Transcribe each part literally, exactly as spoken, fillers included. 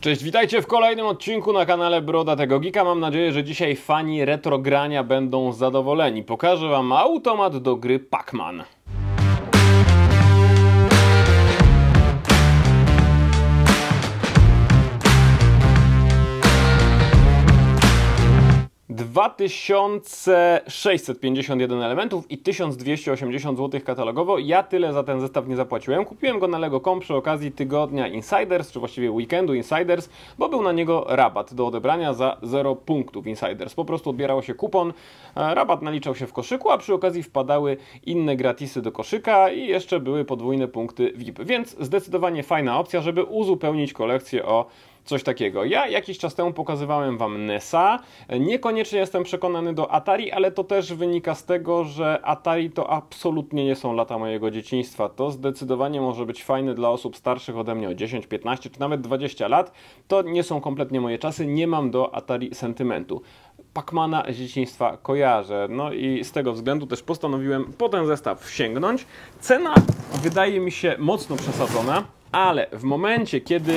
Cześć, witajcie w kolejnym odcinku na kanale Brodatego Geeka. Mam nadzieję, że dzisiaj fani retrogrania będą zadowoleni. Pokażę wam automat do gry Pac-Man. dwa tysiące sześćset pięćdziesiąt jeden elementów i tysiąc dwieście osiemdziesiąt złotych katalogowo. Ja tyle za ten zestaw nie zapłaciłem. Kupiłem go na Lego kropka com przy okazji tygodnia Insiders, czy właściwie weekendu Insiders, bo był na niego rabat do odebrania za zero punktów Insiders. Po prostu odbierało się kupon, rabat naliczał się w koszyku, a przy okazji wpadały inne gratisy do koszyka i jeszcze były podwójne punkty V I P. Więc zdecydowanie fajna opcja, żeby uzupełnić kolekcję o coś takiego. Ja jakiś czas temu pokazywałem wam N E S a. Niekoniecznie jestem przekonany do Atari, ale to też wynika z tego, że Atari to absolutnie nie są lata mojego dzieciństwa. To zdecydowanie może być fajne dla osób starszych ode mnie o dziesięć, piętnaście czy nawet dwadzieścia lat. To nie są kompletnie moje czasy. Nie mam do Atari sentymentu. Pac-Mana z dzieciństwa kojarzę. No i z tego względu też postanowiłem po ten zestaw sięgnąć. Cena wydaje mi się mocno przesadzona, ale w momencie, kiedy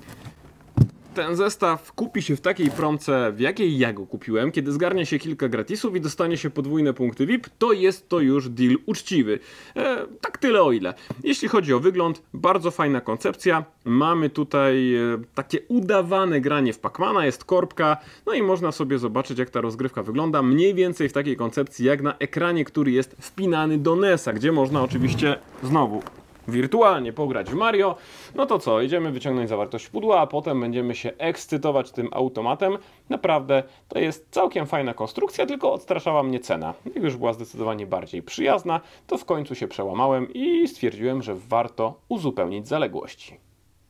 ten zestaw kupi się w takiej promce, w jakiej ja go kupiłem, kiedy zgarnia się kilka gratisów i dostanie się podwójne punkty V I P, to jest to już deal uczciwy. E, tak tyle o ile. Jeśli chodzi o wygląd, bardzo fajna koncepcja. Mamy tutaj e, takie udawane granie w Pac-Mana, jest korbka, no i można sobie zobaczyć, jak ta rozgrywka wygląda. Mniej więcej w takiej koncepcji, jak na ekranie, który jest wpinany do N E S a, gdzie można oczywiście znowu wirtualnie pograć w Mario. No to co, idziemy wyciągnąć zawartość pudła, a potem będziemy się ekscytować tym automatem. Naprawdę to jest całkiem fajna konstrukcja, tylko odstraszała mnie cena. Jak już była zdecydowanie bardziej przyjazna, to w końcu się przełamałem i stwierdziłem, że warto uzupełnić zaległości.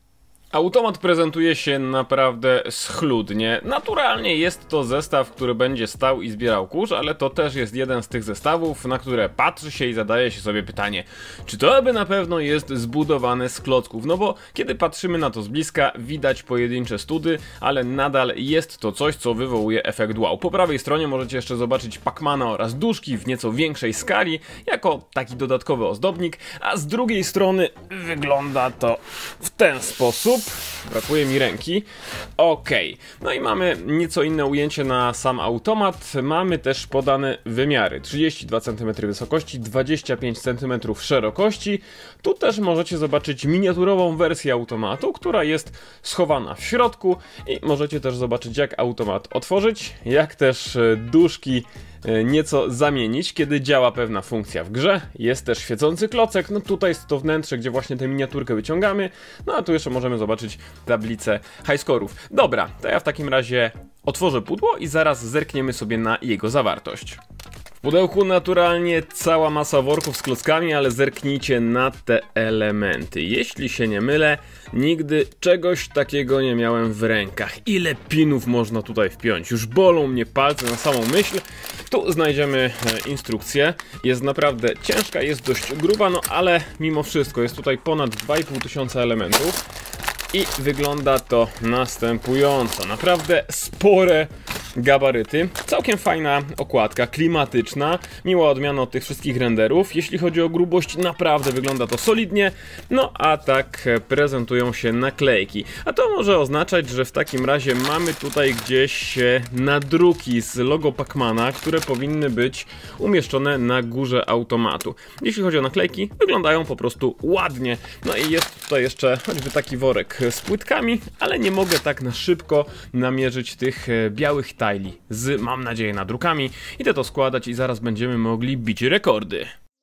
Automat prezentuje się naprawdę schludnie. Naturalnie jest to zestaw, który będzie stał i zbierał kurz, ale to też jest jeden z tych zestawów, na które patrzy się i zadaje się sobie pytanie, czy to aby na pewno jest zbudowane z klocków? No bo kiedy patrzymy na to z bliska, widać pojedyncze study, ale nadal jest to coś, co wywołuje efekt wow. Po prawej stronie możecie jeszcze zobaczyć Pac-Mana oraz duszki w nieco większej skali, jako taki dodatkowy ozdobnik, a z drugiej strony wygląda to w ten sposób. Brakuje mi ręki. Ok. No i mamy nieco inne ujęcie na sam automat. Mamy też podane wymiary. trzydzieści dwa centymetry wysokości, dwadzieścia pięć centymetrów szerokości. Tu też możecie zobaczyć miniaturową wersję automatu, która jest schowana w środku i możecie też zobaczyć, jak automat otworzyć, jak też duszki nieco zamienić, kiedy działa pewna funkcja w grze. Jest też świecący klocek, no tutaj jest to wnętrze, gdzie właśnie tę miniaturkę wyciągamy, no a tu jeszcze możemy zobaczyć tablicę highscore'ów. Dobra, to ja w takim razie otworzę pudło i zaraz zerkniemy sobie na jego zawartość. W pudełku naturalnie cała masa worków z klockami, ale zerknijcie na te elementy. Jeśli się nie mylę, nigdy czegoś takiego nie miałem w rękach. Ile pinów można tutaj wpiąć? Już bolą mnie palce na samą myśl. Tu znajdziemy instrukcję. Jest naprawdę ciężka, jest dość gruba, no ale mimo wszystko jest tutaj ponad dwa i pół tysiąca elementów. I wygląda to następująco. Naprawdę spore gabaryty. Całkiem fajna okładka, klimatyczna. Miła odmiana od tych wszystkich renderów. Jeśli chodzi o grubość, naprawdę wygląda to solidnie. No a tak prezentują się naklejki. A to może oznaczać, że w takim razie mamy tutaj gdzieś nadruki z logo Pac-Mana, które powinny być umieszczone na górze automatu. Jeśli chodzi o naklejki, wyglądają po prostu ładnie. No i jest tutaj jeszcze choćby taki worek z płytkami, ale nie mogę tak na szybko namierzyć tych białych tajli z, mam nadzieję, nadrukami. Idę to składać i zaraz będziemy mogli bić rekordy.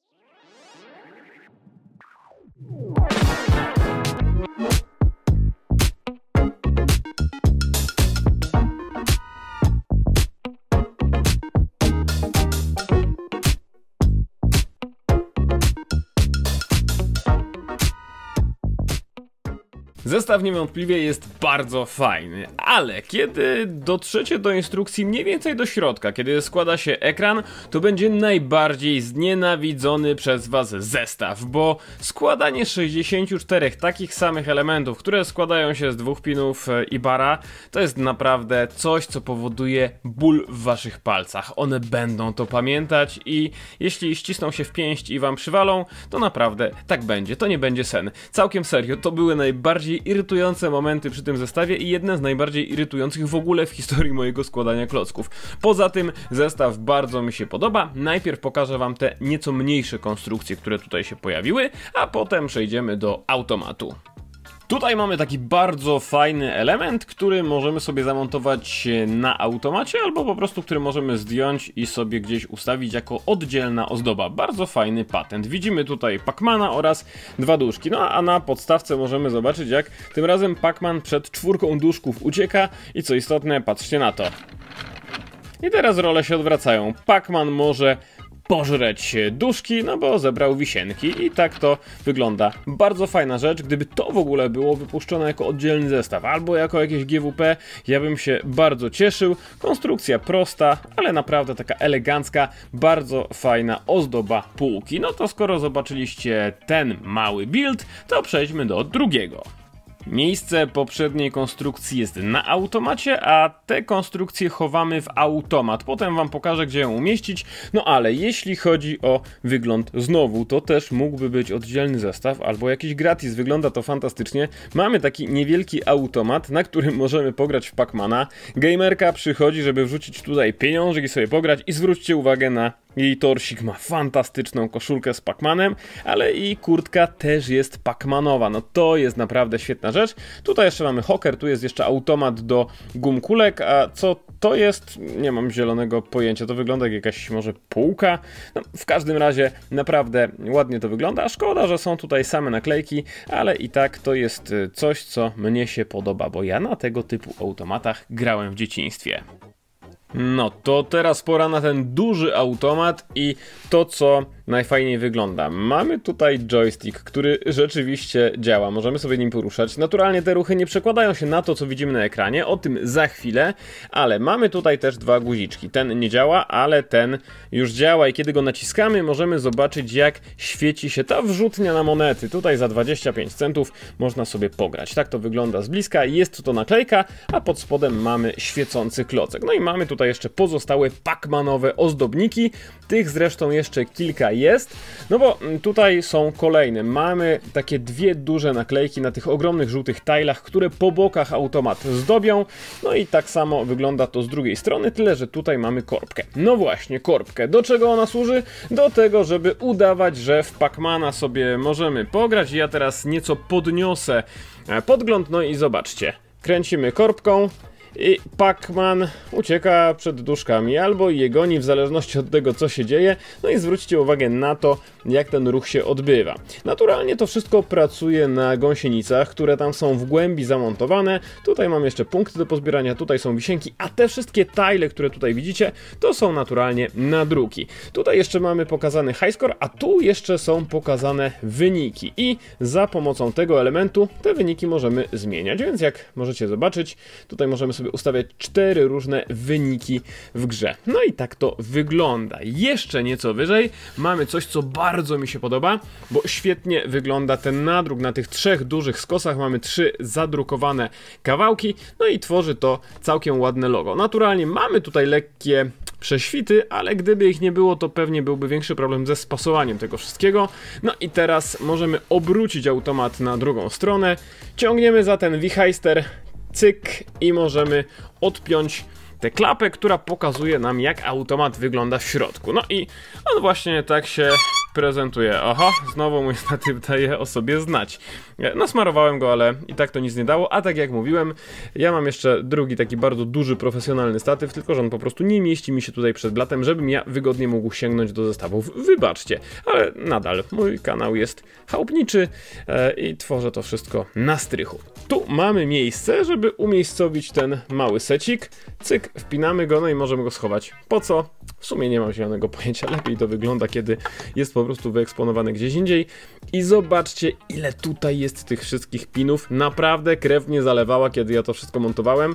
Zestaw niewątpliwie jest bardzo fajny, ale kiedy dotrzecie do instrukcji mniej więcej do środka, kiedy składa się ekran, to będzie najbardziej znienawidzony przez was zestaw, bo składanie sześćdziesięciu czterech takich samych elementów, które składają się z dwóch pinów i bara, to jest naprawdę coś, co powoduje ból w waszych palcach. One będą to pamiętać i jeśli ścisną się w pięść i wam przywalą, to naprawdę tak będzie, to nie będzie sen. Całkiem serio, to były najbardziej najbardziej irytujące momenty przy tym zestawie i jedne z najbardziej irytujących w ogóle w historii mojego składania klocków. Poza tym zestaw bardzo mi się podoba. Najpierw pokażę wam te nieco mniejsze konstrukcje, które tutaj się pojawiły, a potem przejdziemy do automatu. Tutaj mamy taki bardzo fajny element, który możemy sobie zamontować na automacie, albo po prostu który możemy zdjąć i sobie gdzieś ustawić jako oddzielna ozdoba. Bardzo fajny patent. Widzimy tutaj Pacmana oraz dwa duszki. No a na podstawce możemy zobaczyć, jak tym razem Pacman przed czwórką duszków ucieka i co istotne, patrzcie na to. I teraz role się odwracają. Pacman może pożreć duszki, no bo zebrał wisienki i tak to wygląda. Bardzo fajna rzecz, gdyby to w ogóle było wypuszczone jako oddzielny zestaw albo jako jakieś G W P, ja bym się bardzo cieszył. Konstrukcja prosta, ale naprawdę taka elegancka, bardzo fajna ozdoba półki. No to skoro zobaczyliście ten mały build, to przejdźmy do drugiego. Miejsce poprzedniej konstrukcji jest na automacie, a te konstrukcje chowamy w automat. Potem wam pokażę, gdzie ją umieścić. No ale jeśli chodzi o wygląd znowu, to też mógłby być oddzielny zestaw albo jakiś gratis. Wygląda to fantastycznie. Mamy taki niewielki automat, na którym możemy pograć w Pacmana. Gamerka przychodzi, żeby wrzucić tutaj pieniążek i sobie pograć i zwróćcie uwagę na jej torsik. Ma fantastyczną koszulkę z Pacmanem, ale i kurtka też jest Pacmanowa. No to jest naprawdę świetna rzecz. Tutaj jeszcze mamy hoker, tu jest jeszcze automat do gumkulek, a co to jest? Nie mam zielonego pojęcia. To wygląda jak jakaś może półka. No, w każdym razie naprawdę ładnie to wygląda, a szkoda, że są tutaj same naklejki, ale i tak to jest coś, co mnie się podoba, bo ja na tego typu automatach grałem w dzieciństwie. No to teraz pora na ten duży automat i to, co najfajniej wygląda. Mamy tutaj joystick, który rzeczywiście działa, możemy sobie nim poruszać. Naturalnie te ruchy nie przekładają się na to, co widzimy na ekranie, o tym za chwilę, ale mamy tutaj też dwa guziczki. Ten nie działa, ale ten już działa i kiedy go naciskamy, możemy zobaczyć, jak świeci się ta wrzutnia na monety. Tutaj za dwadzieścia pięć centów można sobie pograć. Tak to wygląda z bliska, jest to naklejka, a pod spodem mamy świecący klocek. No i mamy tutaj jeszcze pozostałe Pacmanowe ozdobniki, tych zresztą jeszcze kilka jest, no bo tutaj są kolejne. Mamy takie dwie duże naklejki na tych ogromnych żółtych tajlach, które po bokach automat zdobią, no i tak samo wygląda to z drugiej strony, tyle że tutaj mamy korbkę. No właśnie, korbkę. Do czego ona służy? Do tego, żeby udawać, że w Pacmana sobie możemy pograć. Ja teraz nieco podniosę podgląd, no i zobaczcie. Kręcimy korbką i Pacman ucieka przed duszkami albo je goni, w zależności od tego, co się dzieje. No i zwróćcie uwagę na to, jak ten ruch się odbywa. Naturalnie to wszystko pracuje na gąsienicach, które tam są w głębi zamontowane. Tutaj mam jeszcze punkty do pozbierania, tutaj są wisienki, a te wszystkie tile, które tutaj widzicie, to są naturalnie nadruki. Tutaj jeszcze mamy pokazany highscore, a tu jeszcze są pokazane wyniki i za pomocą tego elementu te wyniki możemy zmieniać, więc jak możecie zobaczyć, tutaj możemy sobie ustawiać cztery różne wyniki w grze. No i tak to wygląda. Jeszcze nieco wyżej mamy coś, co bardzo mi się podoba, bo świetnie wygląda ten nadruk. Na tych trzech dużych skosach mamy trzy zadrukowane kawałki, no i tworzy to całkiem ładne logo. Naturalnie mamy tutaj lekkie prześwity, ale gdyby ich nie było, to pewnie byłby większy problem ze spasowaniem tego wszystkiego. No i teraz możemy obrócić automat na drugą stronę, ciągniemy za ten wichajster, cyk, i możemy odpiąć tę klapę, która pokazuje nam, jak automat wygląda w środku. No i on właśnie tak się prezentuje. Oho, znowu mój statyw daje o sobie znać. Nasmarowałem go, ale i tak to nic nie dało, a tak jak mówiłem, ja mam jeszcze drugi taki bardzo duży, profesjonalny statyw, tylko że on po prostu nie mieści mi się tutaj przed blatem, żebym ja wygodnie mógł sięgnąć do zestawów. Wybaczcie, ale nadal mój kanał jest chałupniczy e, i tworzę to wszystko na strychu. Tu mamy miejsce, żeby umiejscowić ten mały secik. Cyk, wpinamy go, no i możemy go schować. Po co? W sumie nie mam zielonego pojęcia, lepiej to wygląda, kiedy jest po prostu wyeksponowany gdzieś indziej. I zobaczcie, ile tutaj jest tych wszystkich pinów. Naprawdę krew mnie zalewała, kiedy ja to wszystko montowałem,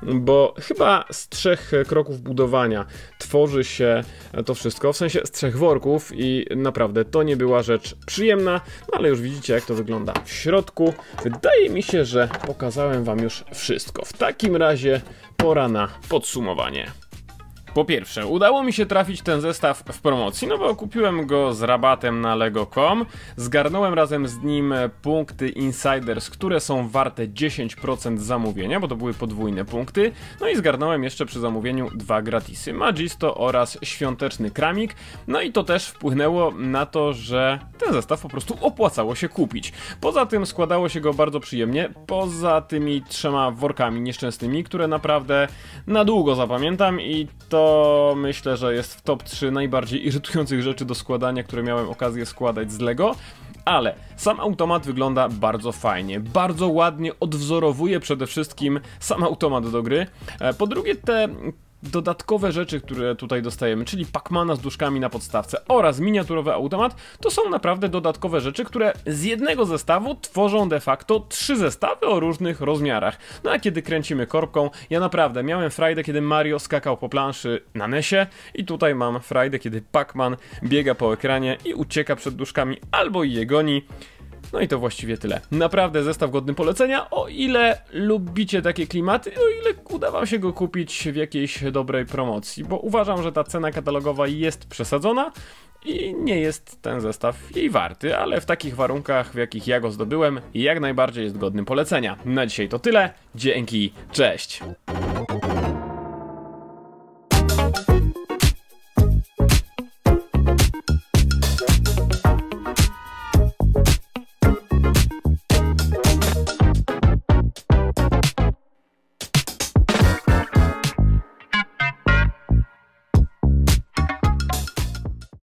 bo chyba z trzech kroków budowania tworzy się to wszystko, w sensie z trzech worków, i naprawdę to nie była rzecz przyjemna, no ale już widzicie, jak to wygląda w środku. Wydaje mi się, że pokazałem wam już wszystko. W takim razie pora na podsumowanie. Po pierwsze, udało mi się trafić ten zestaw w promocji, no bo kupiłem go z rabatem na lego kropka com, zgarnąłem razem z nim punkty Insiders, które są warte dziesięć procent zamówienia, bo to były podwójne punkty, no i zgarnąłem jeszcze przy zamówieniu dwa gratisy, Magisto oraz świąteczny kramik, no i to też wpłynęło na to, że ten zestaw po prostu opłacało się kupić. Poza tym składało się go bardzo przyjemnie, poza tymi trzema workami nieszczęsnymi, które naprawdę na długo zapamiętam i to myślę, że jest w top trzy najbardziej irytujących rzeczy do składania, które miałem okazję składać z Lego. Ale sam automat wygląda bardzo fajnie, bardzo ładnie odwzorowuje przede wszystkim sam automat do gry. Po drugie, te dodatkowe rzeczy, które tutaj dostajemy, czyli Pac-Mana z duszkami na podstawce oraz miniaturowy automat, to są naprawdę dodatkowe rzeczy, które z jednego zestawu tworzą de facto trzy zestawy o różnych rozmiarach. No a kiedy kręcimy korbką, ja naprawdę miałem frajdę, kiedy Mario skakał po planszy na nesie i tutaj mam frajdę, kiedy Pac-Man biega po ekranie i ucieka przed duszkami albo i je goni. No i to właściwie tyle. Naprawdę zestaw godny polecenia, o ile lubicie takie klimaty, o ile uda wam się go kupić w jakiejś dobrej promocji, bo uważam, że ta cena katalogowa jest przesadzona i nie jest ten zestaw jej warty, ale w takich warunkach, w jakich ja go zdobyłem, jak najbardziej jest godny polecenia. Na dzisiaj to tyle, dzięki, cześć!